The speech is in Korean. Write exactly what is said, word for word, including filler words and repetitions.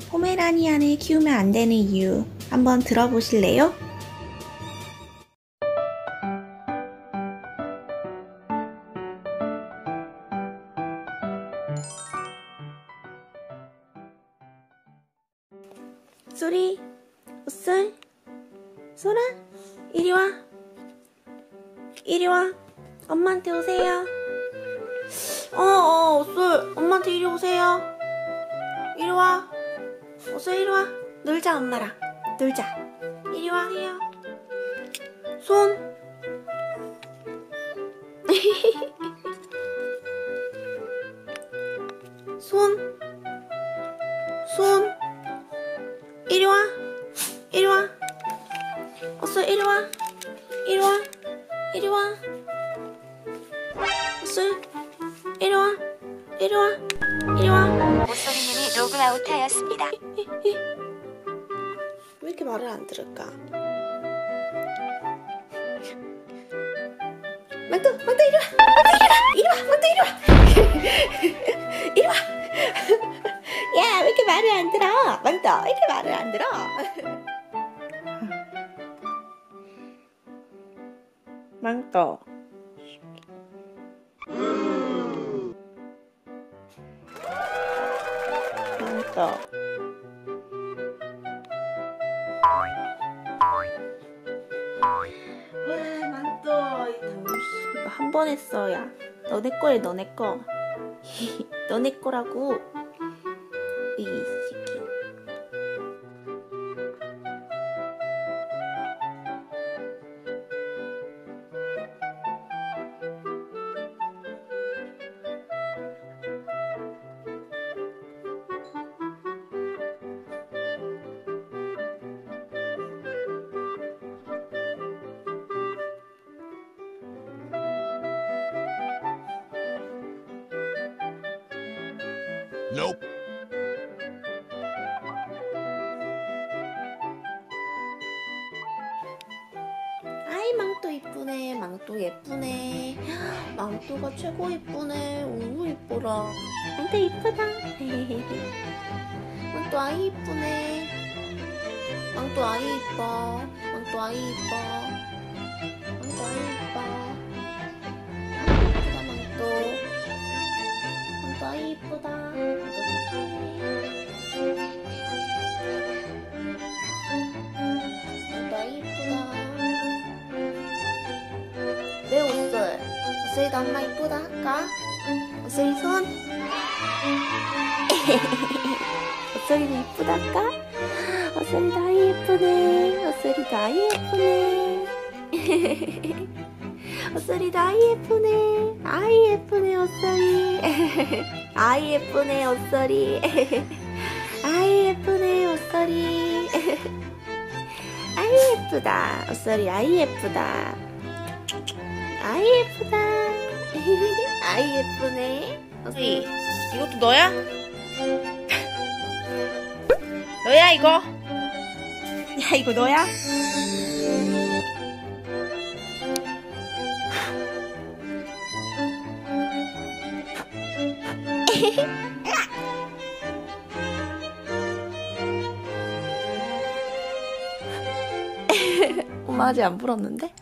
포메라니안을 키우면 안 되는 이유 한번 들어보실래요? 쏘리, 오쏠, 쏘라, 이리 와. 이리 와. 엄마한테 오세요. 어어, 오쏠, 엄마한테 이리 오세요. 이리 와. 오쏠, 이리 와. 놀자, 엄마랑. 놀자. 이리 와. 손. 손. 손. 이리 와. 이리 와. 오쏠, 이리 와. 이리 와. 이리 와. 오쏠, 이리 와. 이리 와. 이리 와. 오쏘리님이 로그아웃하였습니다. 왜 이렇게 말을 안 들을까? 망토, 망토 이리 와. 망토 이리 와. 이리 와. 망토 이리 와. 이리 와. 야, 왜 이렇게 말을 안 들어? 망토, 왜 이렇게 말을 안 들어? 망토. 망토. 와, 망토. 이거 한 번 했어, 야. 너네 거에 너네 거. 너네 거라고. 이 새끼. Nope. 아이, 망토 이쁘네. 망토 예쁘네. 망토가 최고 이쁘네. 오, 이뻐라. 망토 이쁘다. 망토 아이 이쁘네. 망토 아이 이뻐. 망토 아이 이뻐. 망토 아이 이뻐. 아, 이쁘다, 망토. 망토 아이 이쁘다. 망토 착해. 망토 아이 이쁘다. 네, 오쏠. 오쏠이도 엄마 이쁘다 할까? 오쏠이 손. 오쏠이도 이쁘다 할까? 오쏠이도 아이 예쁘네. 오쏠이도 아이 예쁘네. 오쏠이도 아이 예쁘네. 아이 예쁘네, 오쏠이. 아이 예쁘네, 오쏠이. 아이 예쁘네, 오쏠이. 아이 예쁘다. 오쏠이 아이 예쁘다. 아이 예쁘다. 아이 예쁘네. 오쏠이, 이것도 너야? 너야, 이거? 야, 이거 너야? 엄마 아직 안 불었는데?